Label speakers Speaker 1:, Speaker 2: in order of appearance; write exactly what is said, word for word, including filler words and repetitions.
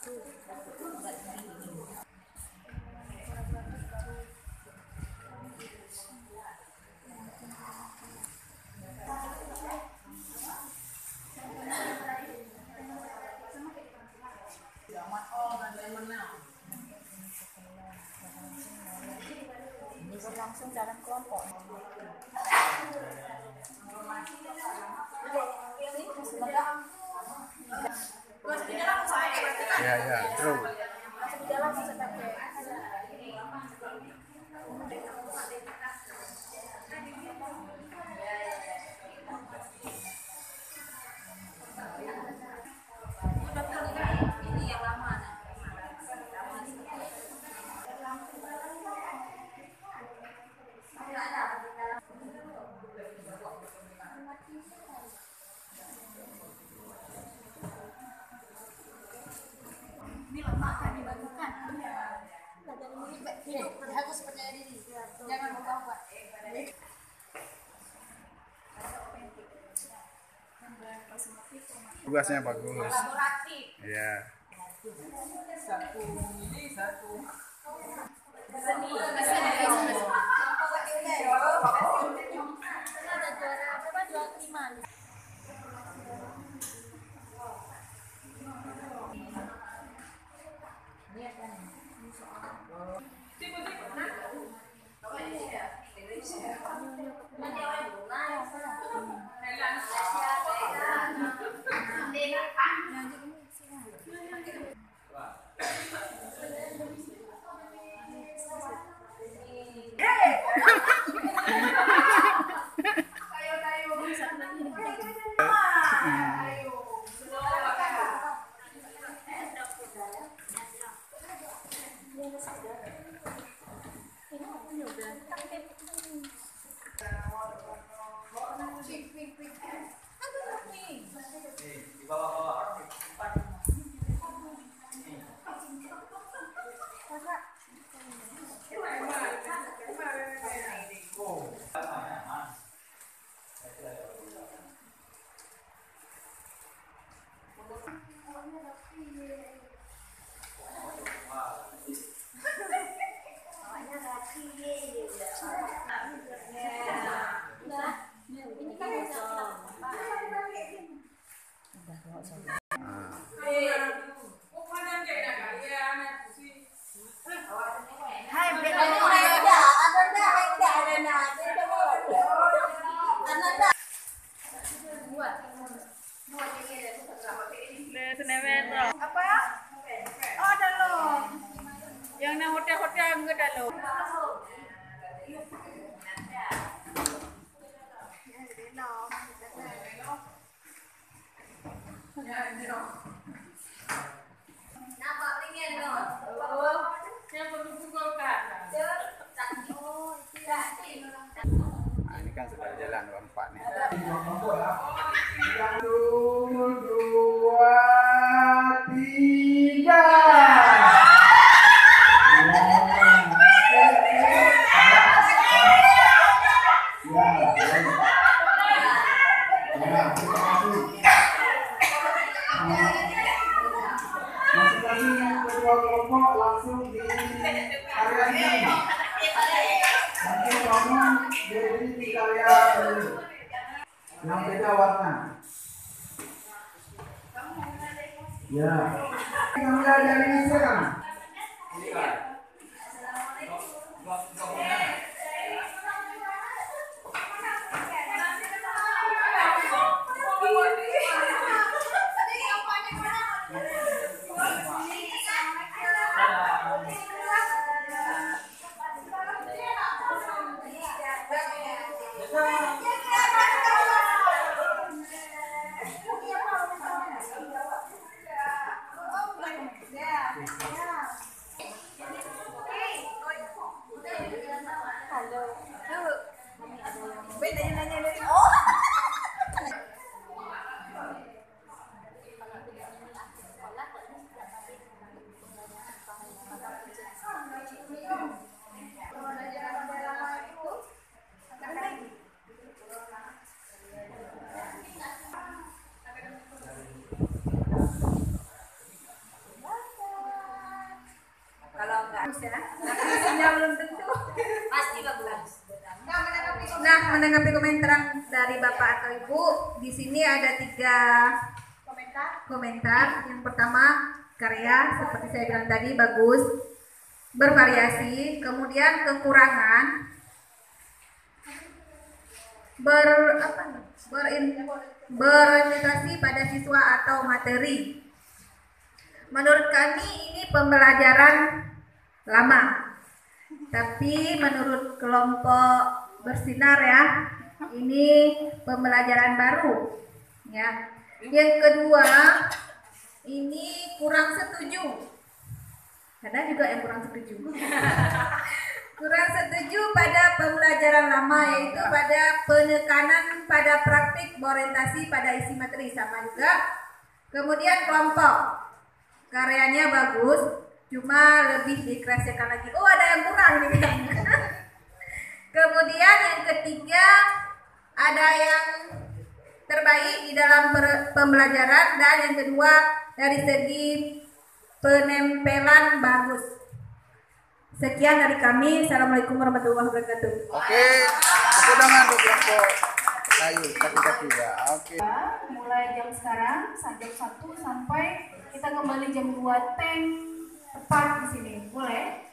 Speaker 1: Langsung jalan kelompok.
Speaker 2: Ya ya, terus.
Speaker 1: Ini lama akan dibangunkan. Harus percaya diri. Jangan lupa.
Speaker 2: Tugasnya bagus. Iya.
Speaker 3: Satu ini satu.
Speaker 1: Seni. Ada juara berapa? Juara lima. Apa? Oh, ada loh. Yang nang hotel-hotel enggak ada loh.
Speaker 2: Nah, ini kan sudah jalan empat nih.
Speaker 3: Satu, dua, tiga. Masing-masing yang kedua kelompok langsung di area ini. Nanti ngomong jadi di area ini. Yang beda warna. Ya. Kamu dari ini sekarang.
Speaker 4: atau Ibu, di sini ada tiga
Speaker 1: Komentar.
Speaker 4: komentar. Yang pertama, karya seperti saya bilang tadi bagus, bervariasi. Kemudian kekurangan ber apa nih? berin, berorientasi pada siswa atau materi. Menurut kami ini pembelajaran lama, tapi menurut kelompok bersinar ya, ini pembelajaran baru ya. Yang kedua, ini kurang setuju. Ada juga yang kurang setuju. Kurang setuju pada pembelajaran lama, yaitu pada penekanan pada praktik berorientasi pada isi materi, sama juga. Kemudian kelompok karyanya bagus, cuma lebih dikereskan lagi. Oh, ada yang kurang nih. Kemudian yang ketiga, ada yang terbaik di dalam pembelajaran, dan yang kedua dari segi penempelan bagus. Sekian dari kami. Assalamualaikum warahmatullahi wabarakatuh.
Speaker 2: Oke, aku dengan untuk kelompok kayu kaki-kaki ya. Oke.
Speaker 1: Mulai jam sekarang, jam satu sampai kita kembali jam dua, tank tepat di sini. Boleh?